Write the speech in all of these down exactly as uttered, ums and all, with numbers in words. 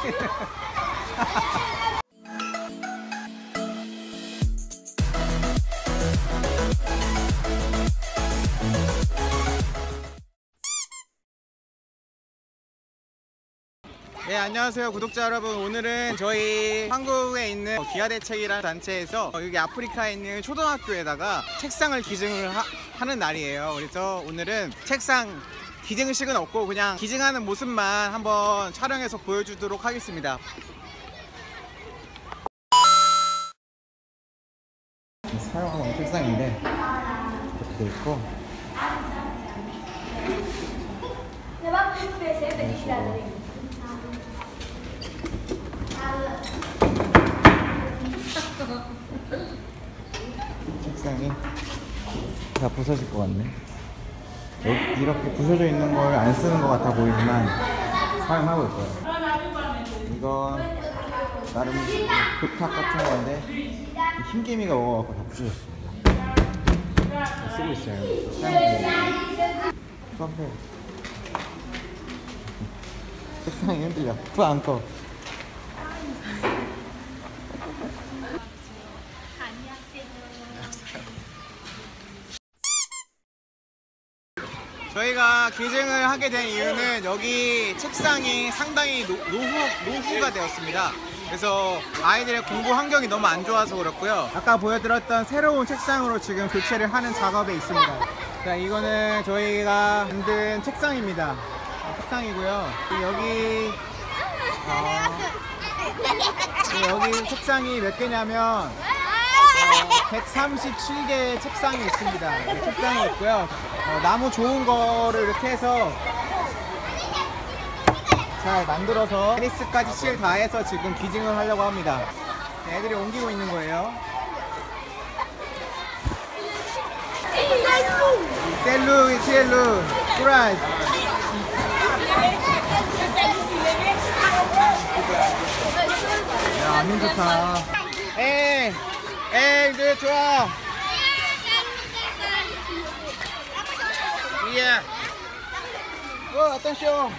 네, 안녕하세요 구독자 여러분. 오늘은 저희 한국에 있는 기아대책이라는 단체에서 여기 아프리카에 있는 초등학교에다가 책상을 기증을 하, 하는 날이에요. 그래서 오늘은 책상 기증식은 없고 그냥 기증하는 모습만 한번 촬영해서 보여주도록 하겠습니다. 사용하는 책상인데 이렇게 돼 있고 책상이 다 부서질 것 같네. 이렇게 부서져 있는 걸 안 쓰는 것 같아 보이지만 사용하고 있고요. 이건 나름 교탁 같은 건데 흰개미가 먹어갖고 다 부서졌습니다. 쓰고 있어요. 수업해. 책상이 흔들려. 푸 안고. 저희가 기증을 하게 된 이유는 여기 책상이 상당히 노, 노후, 노후가 되었습니다. 그래서 아이들의 공부 환경이 너무 안 좋아서 그렇고요. 아까 보여드렸던 새로운 책상으로 지금 교체를 하는 작업에 있습니다. 자, 이거는 저희가 만든 책상입니다. 책상이고요. 여기 어, 여기 책상이 몇 개냐면 어, 백삼십칠 개의 책상이 있습니다. 네, 책상이 있고요. 어, 나무 좋은 거를 이렇게 해서 잘 만들어서 테니스까지 실 다 해서 지금 기증을 하려고 합니다. 네, 애들이 옮기고 있는 거예요. 셀루, 치엘루, 프라이즈. 야, 안녕 좋다. 에이, 에이, 네, 좋아. 예. 어, attention.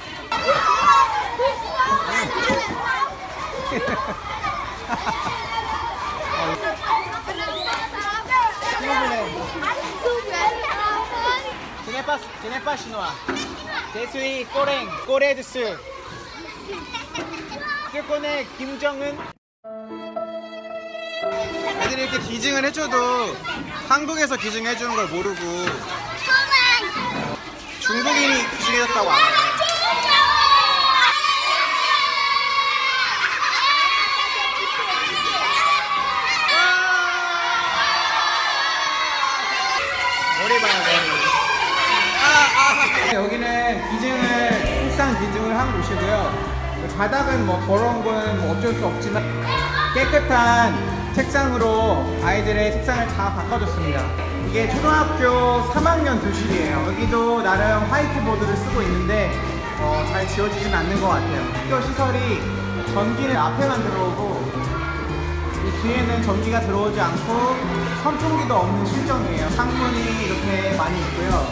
Ce n'est pas, ce n'est pas chinois. Je suis coréen, Corée du Sud. Tu connais Kim Jong-un? 애들이 이렇게 기증을 해줘도 한국에서 기증해주는 걸 모르고 중국인이 기증해줬다고 알아요. 머리 봐야 돼. 아, 아. 여기는 기증을, 책상 기증을 한 곳이고요. 바닥은 뭐 더러운 건 뭐 어쩔 수 없지만 깨끗한 책상으로 아이들의 책상을 다 바꿔줬습니다. 이게 초등학교 삼 학년 교실이에요. 여기도 나름 화이트보드를 쓰고 있는데 어, 잘 지워지진 않는 것 같아요. 학교 시설이 전기는 앞에만 들어오고 이 뒤에는 전기가 들어오지 않고 선풍기도 없는 실정이에요. 창문이 이렇게 많이 있고요.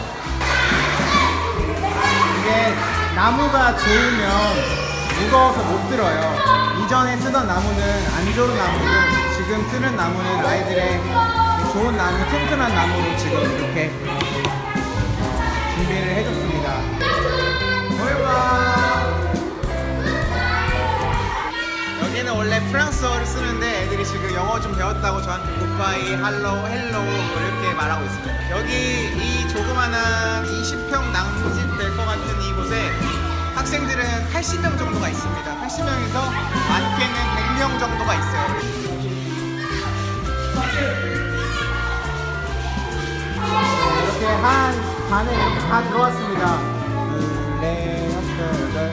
이게 나무가 좋으면 무거워서 못 들어요. 이전에 쓰던 나무는 안 좋은 나무고 지금 쓰는 나무는 아이들의 좋은 나무, 튼튼한 나무로 지금 이렇게 준비를 해줬습니다. 여기는 원래 프랑스어를 쓰는데 애들이 지금 영어 좀 배웠다고 저한테 굿바이, 할로우, 헬로우 이렇게 말하고 있습니다. 여기 이 조그만한 이십 평 남짓 될 것 같은 이곳에 학생들은 팔십 명 정도가 있습니다. 팔십 명에서 많게는 백 명 정도가 있어요. 이렇게 한 반에 이렇게 다 들어왔습니다. 둘, 넷, 여섯, 여덟.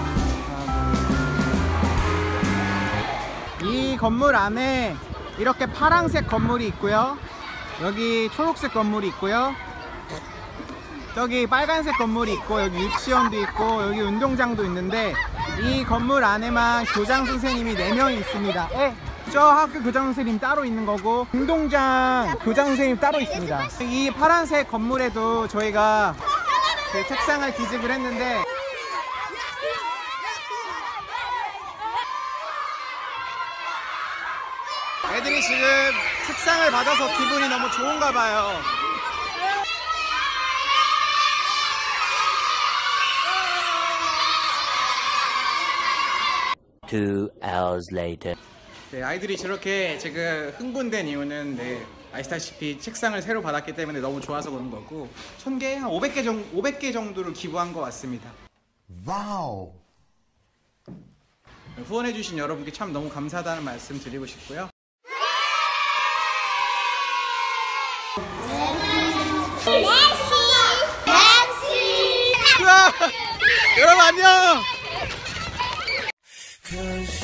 이 건물 안에 이렇게 파란색 건물이 있고요. 여기 초록색 건물이 있고요. 저기 빨간색 건물이 있고 여기 유치원도 있고 여기 운동장도 있는데 이 건물 안에만 교장 선생님이 네 명이 있습니다. 에, 저 학교 교장 선생님 따로 있는 거고 운동장 교장 선생님 따로 있습니다. 이 파란색 건물에도 저희가 그 책상을 기증을 했는데 아이들이 지금 책상을 받아서 기분이 너무 좋은가 봐요. Two hours later. 네, 아이들이 저렇게 지금 흥분된 이유는 네, 아시다시피 책상을 새로 받았기 때문에 너무 좋아서 그런 거고 천 개, 한 오백 개 정도, 오백 개 정도를 기부한 것 같습니다. 와우. 후원해주신 여러분께 참 너무 감사하다는 말씀 드리고 싶고요. 으아! 여러분 안녕!